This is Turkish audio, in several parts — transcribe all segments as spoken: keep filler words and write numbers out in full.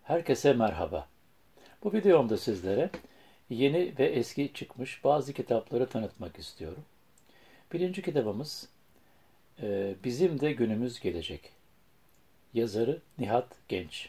Herkese merhaba. Bu videomda sizlere yeni ve eski çıkmış bazı kitapları tanıtmak istiyorum. Birinci kitabımız e, Bizim de Günümüz Gelecek. Yazarı Nihat Genç.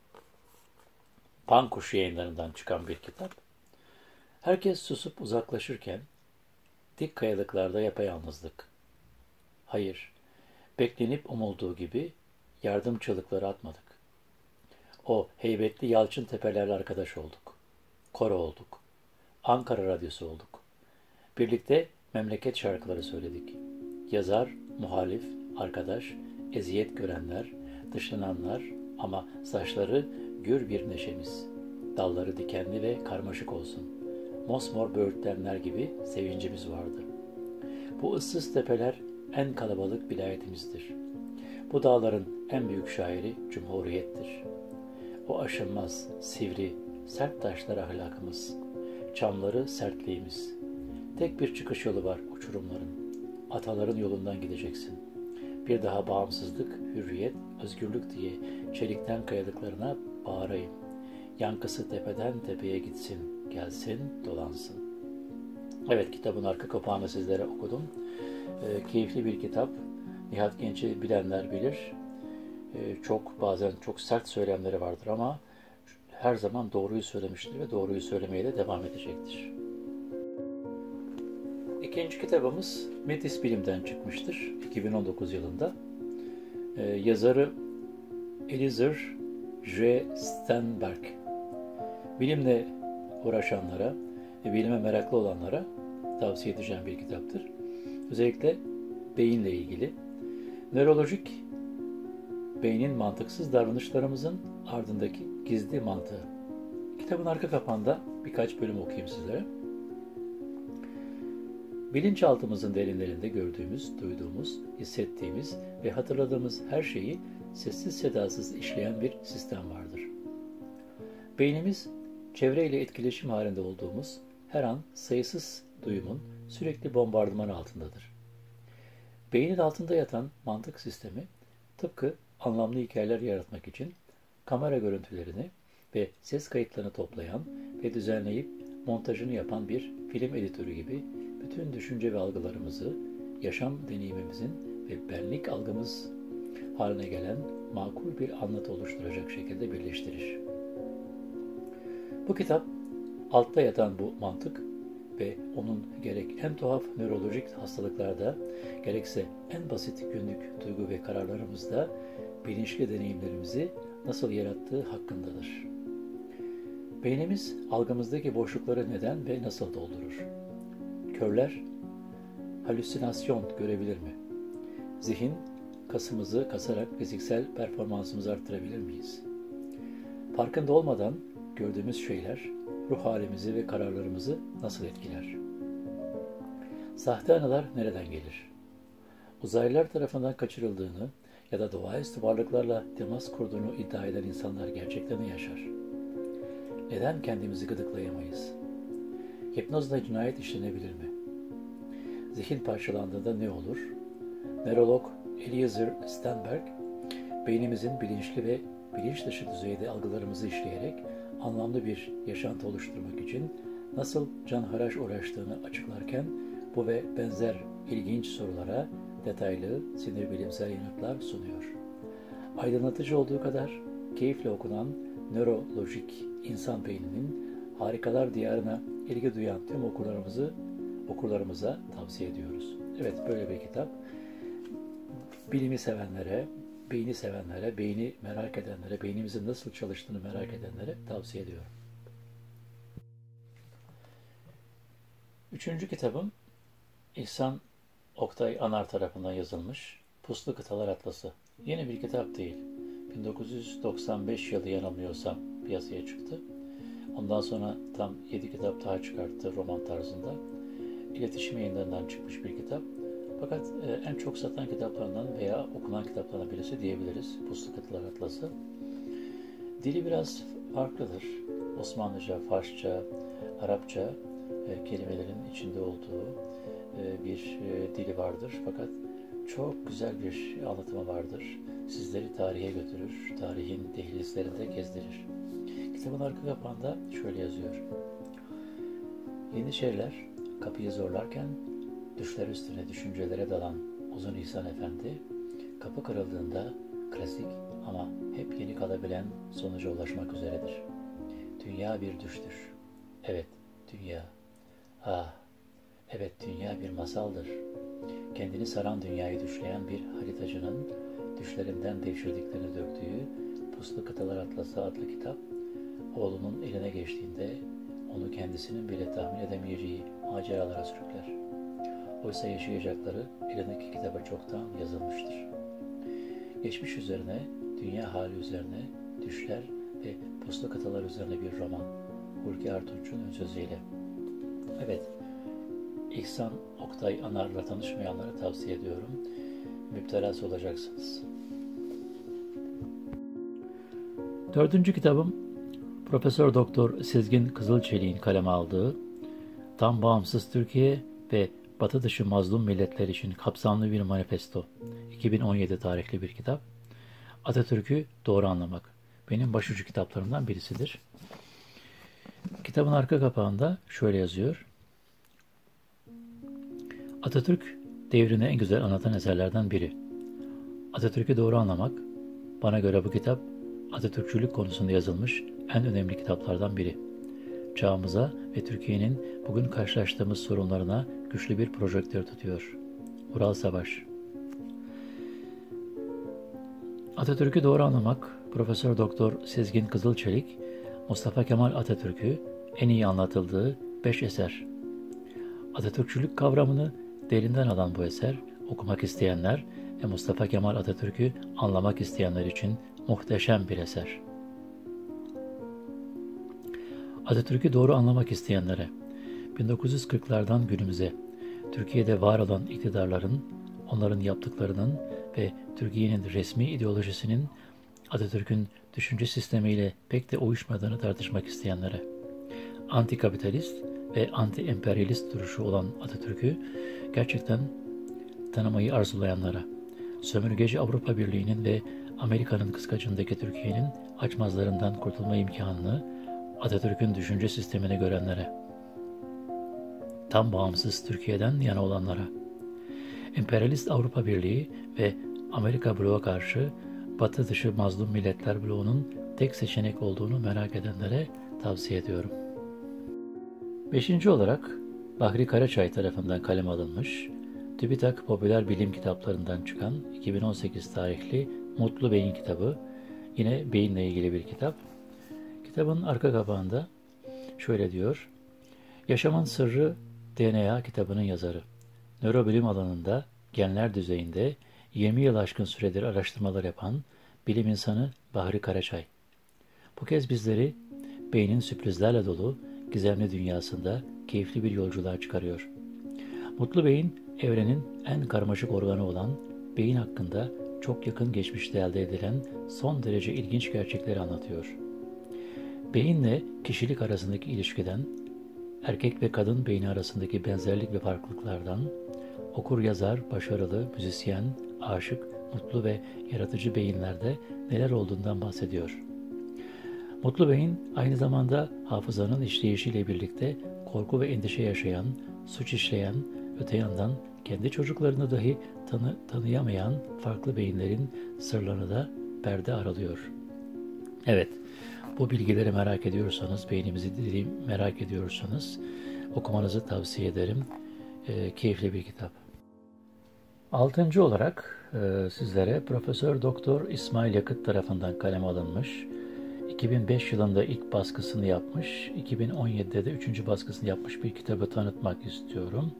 Pankuş Yayınlarından çıkan bir kitap. Herkes susup uzaklaşırken dik kayalıklarda yapayalnızlık. Hayır, beklenip umulduğu gibi yardım çığlıkları atmadık. O heybetli yalçın tepelerle arkadaş olduk. Koro olduk. Ankara Radyosu olduk. Birlikte memleket şarkıları söyledik. Yazar, muhalif, arkadaş, eziyet görenler, dışlananlar ama saçları gür bir neşemiz. Dalları dikenli ve karmaşık olsun. Mosmor böğürtlenler gibi sevincimiz vardı. Bu ıssız tepeler en kalabalık vilayetimizdir. Bu dağların en büyük şairi Cumhuriyet'tir. O aşılmaz, sivri, sert taşlar ahlakımız. Çamları sertliğimiz. Tek bir çıkış yolu var uçurumların. Ataların yolundan gideceksin. Bir daha bağımsızlık, hürriyet, özgürlük diye çelikten kayalıklarına bağırayım. Yankısı tepeden tepeye gitsin, gelsin, dolansın. Evet, kitabın arka kapağını sizlere okudum. E, keyifli bir kitap. Nihat Genç'i bilenler bilir. E, çok bazen çok sert söylemleri vardır ama her zaman doğruyu söylemiştir ve doğruyu söylemeye de devam edecektir. İkinci kitabımız Metis Bilim'den çıkmıştır iki bin on dokuz yılında. Ee, yazarı Eliezer J. Sternberg. Bilimle uğraşanlara ve bilime meraklı olanlara tavsiye edeceğim bir kitaptır. Özellikle beyinle ilgili. Nörolojik, beynin mantıksız davranışlarımızın ardındaki gizli mantığı. Kitabın arka kapağında birkaç bölüm okuyayım sizlere. Bilinçaltımızın derinlerinde gördüğümüz, duyduğumuz, hissettiğimiz ve hatırladığımız her şeyi sessiz sedasız işleyen bir sistem vardır. Beynimiz, çevreyle etkileşim halinde olduğumuz her an sayısız duyumun sürekli bombardımanı altındadır. Beynin altında yatan mantık sistemi, tıpkı anlamlı hikayeler yaratmak için kamera görüntülerini ve ses kayıtlarını toplayan ve düzenleyip montajını yapan bir film editörü gibi bütün düşünce ve algılarımızı yaşam deneyimimizin ve benlik algımız haline gelen makul bir anlatı oluşturacak şekilde birleştirir. Bu kitap altta yatan bu mantık ve onun gerek en tuhaf nörolojik hastalıklarda gerekse en basit günlük duygu ve kararlarımızda bilinçli deneyimlerimizi nasıl yarattığı hakkındadır. Beynimiz algımızdaki boşlukları neden ve nasıl doldurur? Körler halüsinasyon görebilir mi? Zihin kasımızı kasarak fiziksel performansımızı arttırabilir miyiz? Farkında olmadan gördüğümüz şeyler ruh halimizi ve kararlarımızı nasıl etkiler? Sahte anılar nereden gelir? Uzaylılar tarafından kaçırıldığını ya da doğaüstü varlıklarla temas kurduğunu iddia eden insanlar gerçekten mi yaşar? Neden kendimizi gıdıklayamayız? Hipnozla cinayet işlenebilir mi? Zihin parçalandığında ne olur? Nörolog Eliezer Sternberg, beynimizin bilinçli ve bilinç dışı düzeyde algılarımızı işleyerek anlamlı bir yaşantı oluşturmak için nasıl canhıraş uğraştığını açıklarken bu ve benzer ilginç sorulara detaylı sinir bilimsel yanıtlar sunuyor. Aydınlatıcı olduğu kadar keyifle okunan nörolojik insan beyninin harikalar diyarına ilgi duyan tüm okurlarımızı okurlarımıza tavsiye ediyoruz. Evet, böyle bir kitap. Bilimi sevenlere, beyni sevenlere, beyni merak edenlere, beynimizin nasıl çalıştığını merak edenlere tavsiye ediyorum. Üçüncü kitabım İhsan Oktay Anar tarafından yazılmış Puslu Kıtalar Atlası. Yeni bir kitap değil. bin dokuz yüz doksan beş yılı yanılmıyorsam piyasaya çıktı. Ondan sonra tam yedi kitap daha çıkarttı roman tarzında. İletişim Yayınlarından çıkmış bir kitap. Fakat e, en çok satan kitaplarından veya okunan kitaplardan birisi diyebiliriz. Puslu Kıtalar Atlası. Dili biraz farklıdır. Osmanlıca, Farsça, Arapça e, kelimelerin içinde olduğu e, bir e, dili vardır. Fakat çok güzel bir anlatımı vardır. Sizleri tarihe götürür, tarihin dehlizlerinde gezdirir. Kitabın arka kapağında şöyle yazıyor. Yeniçeriler kapıyı zorlarken düşler üstüne düşüncelere dalan Uzun İhsan Efendi, kapı kırıldığında klasik ama hep yeni kalabilen sonuca ulaşmak üzeredir. Dünya bir düştür. Evet, dünya. Ah, evet dünya bir masaldır. Kendini saran dünyayı düşleyen bir haritacının düşlerinden devşirdiklerini döktüğü Puslu Kıtalar Atlası adlı kitap, oğlunun eline geçtiğinde onu kendisinin bile tahmin edemeyeceği maceralara sürükler. Oysa yaşayacakları elindeki kitaba çoktan yazılmıştır. Geçmiş üzerine, dünya hali üzerine, düşler ve puslu kıtalar üzerine bir roman. Hulki Artunç'un ön sözüyle. Evet, İhsan Oktay Anar'la tanışmayanlara tavsiye ediyorum. Müptelası olacaksınız. Dördüncü kitabım, Profesör Doktor Sezgin Kızılçelik'in kaleme aldığı Tam Bağımsız Türkiye ve Batı dışı mazlum milletler için kapsamlı bir manifesto. iki bin on yedi tarihli bir kitap. Atatürk'ü doğru anlamak. Benim başucu kitaplarımdan birisidir. Kitabın arka kapağında şöyle yazıyor. Atatürk devrini en güzel anlatan eserlerden biri. Atatürk'ü doğru anlamak, bana göre bu kitap Atatürkçülük konusunda yazılmış en önemli kitaplardan biri. Çağımıza ve Türkiye'nin bugün karşılaştığımız sorunlarına güçlü bir projektör tutuyor. Ural Savaş. Atatürk'ü doğru anlamak, Profesör Doktor Sezgin Kızılçelik, Mustafa Kemal Atatürk'ü en iyi anlatıldığı beş eser. Atatürkçülük kavramını derinden alan bu eser, okumak isteyenler ve Mustafa Kemal Atatürk'ü anlamak isteyenler için muhteşem bir eser. Atatürk'ü doğru anlamak isteyenlere, bin dokuz yüz kırklardan günümüze, Türkiye'de var olan iktidarların, onların yaptıklarının ve Türkiye'nin resmi ideolojisinin Atatürk'ün düşünce sistemiyle pek de uyuşmadığını tartışmak isteyenlere, antikapitalist ve anti-emperyalist duruşu olan Atatürk'ü gerçekten tanımayı arzulayanlara, sömürgeci Avrupa Birliği'nin ve Amerika'nın kıskacındaki Türkiye'nin açmazlarından kurtulma imkanını Atatürk'ün düşünce sistemine görenlere, tam bağımsız Türkiye'den yana olanlara, emperyalist Avrupa Birliği ve Amerika bloğu karşı Batı dışı mazlum milletler bloğunun tek seçenek olduğunu merak edenlere tavsiye ediyorum. Beşinci olarak Bahri Karaçay tarafından kaleme alınmış, TÜBİTAK Popüler Bilim kitaplarından çıkan iki bin on sekiz tarihli Mutlu Beyin kitabı, yine beyinle ilgili bir kitap. Kitabın arka kapağında şöyle diyor, Yaşamın Sırrı D N A kitabının yazarı, nörobilim alanında genler düzeyinde yirmi yıl aşkın süredir araştırmalar yapan bilim insanı Bahri Karaçay. Bu kez bizleri beynin sürprizlerle dolu gizemli dünyasında keyifli bir yolculuğa çıkarıyor. Mutlu Beyin, evrenin en karmaşık organı olan beyin hakkında çok yakın geçmişte elde edilen son derece ilginç gerçekleri anlatıyor. Beyinle kişilik arasındaki ilişkiden, erkek ve kadın beyni arasındaki benzerlik ve farklılıklardan, okur-yazar, başarılı, müzisyen, aşık, mutlu ve yaratıcı beyinlerde neler olduğundan bahsediyor. Mutlu beyin aynı zamanda hafızanın işleyişiyle birlikte korku ve endişe yaşayan, suç işleyen, öte yandan kendi çocuklarını dahi tanı, tanıyamayan farklı beyinlerin sırlarını da perde aralıyor. Evet, bu bilgileri merak ediyorsanız, beynimizi dili merak ediyorsanız okumanızı tavsiye ederim. E, keyifli bir kitap. Altıncı olarak e, sizlere Profesör Doktor İsmail Yakıt tarafından kaleme alınmış, iki bin beş yılında ilk baskısını yapmış, iki bin on yedide de üçüncü baskısını yapmış bir kitabı tanıtmak istiyorum.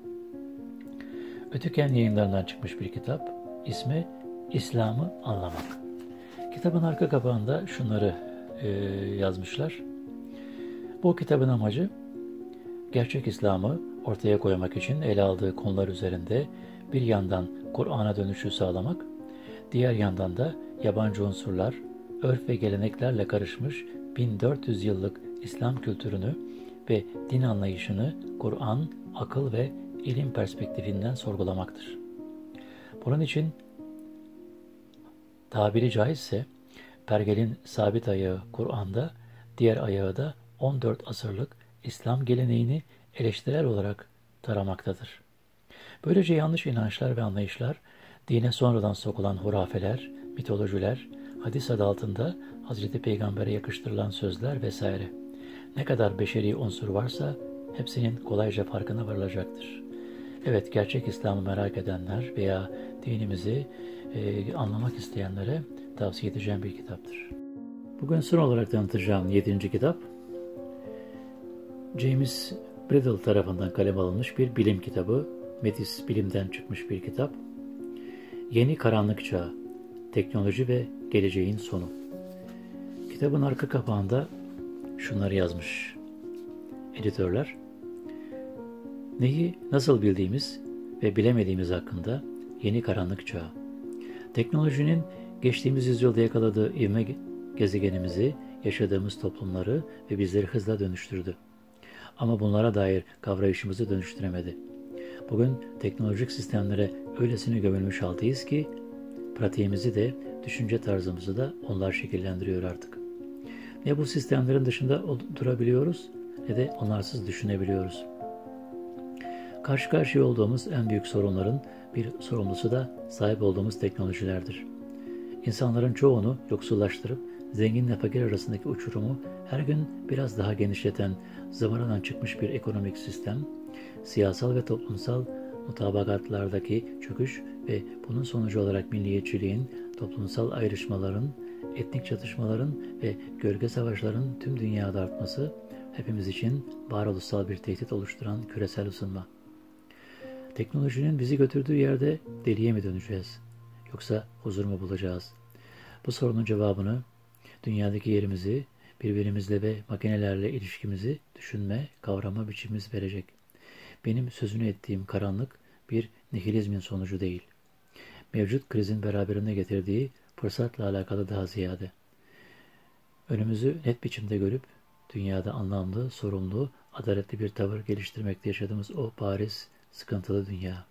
Ötüken Yayınlarından çıkmış bir kitap. İsmi İslam'ı Anlamak. Kitabın arka kapağında şunları e, yazmışlar. Bu kitabın amacı gerçek İslam'ı ortaya koymak için ele aldığı konular üzerinde bir yandan Kur'an'a dönüşü sağlamak, diğer yandan da yabancı unsurlar, örf ve geleneklerle karışmış bin dört yüz yıllık İslam kültürünü ve din anlayışını Kur'an, akıl ve ilim perspektifinden sorgulamaktır. Bunun için tabiri caizse pergelin sabit ayağı Kur'an'da, diğer ayağı da on dört asırlık İslam geleneğini eleştirel olarak taramaktadır. Böylece yanlış inançlar ve anlayışlar, dine sonradan sokulan hurafeler, mitolojiler, hadis adı altında Hazreti Peygamber'e yakıştırılan sözler vesaire. Ne kadar beşeri unsur varsa hepsinin kolayca farkına varılacaktır. Evet, gerçek İslam'ı merak edenler veya dinimizi e, anlamak isteyenlere tavsiye edeceğim bir kitaptır. Bugün son olarak tanıtacağım yedinci kitap, James Bridle tarafından kaleme alınmış bir bilim kitabı. Metis Bilim'den çıkmış bir kitap. Yeni Karanlık Çağı, Teknoloji ve Geleceğin Sonu. Kitabın arka kapağında şunları yazmış editörler. Neyi nasıl bildiğimiz ve bilemediğimiz hakkında yeni karanlık çağı. Teknolojinin geçtiğimiz yüzyılda yakaladığı ivme gezegenimizi, yaşadığımız toplumları ve bizleri hızla dönüştürdü. Ama bunlara dair kavrayışımızı dönüştüremedi. Bugün teknolojik sistemlere öylesine gömülmüş haldeyiz ki pratiğimizi de, düşünce tarzımızı da onlar şekillendiriyor artık. Ne bu sistemlerin dışında durabiliyoruz ne de onlarsız düşünebiliyoruz. Karşı karşıya olduğumuz en büyük sorunların bir sorumlusu da sahip olduğumuz teknolojilerdir. İnsanların çoğunu yoksullaştırıp zenginle fakir arasındaki uçurumu her gün biraz daha genişleten zıvanadan çıkmış bir ekonomik sistem, siyasal ve toplumsal mutabakatlardaki çöküş ve bunun sonucu olarak milliyetçiliğin, toplumsal ayrışmaların, etnik çatışmaların ve gölge savaşların tüm dünyada artması hepimiz için varoluşsal bir tehdit oluşturan küresel ısınma. Teknolojinin bizi götürdüğü yerde deliye mi döneceğiz? Yoksa huzur mu bulacağız? Bu sorunun cevabını dünyadaki yerimizi, birbirimizle ve makinelerle ilişkimizi düşünme, kavrama biçimimiz verecek. Benim sözünü ettiğim karanlık bir nihilizmin sonucu değil. Mevcut krizin beraberinde getirdiği fırsatla alakalı daha ziyade. Önümüzü net biçimde görüp dünyada anlamlı, sorumlu, adaletli bir tavır geliştirmekte yaşadığımız o bariz, sıkıntılı dünya.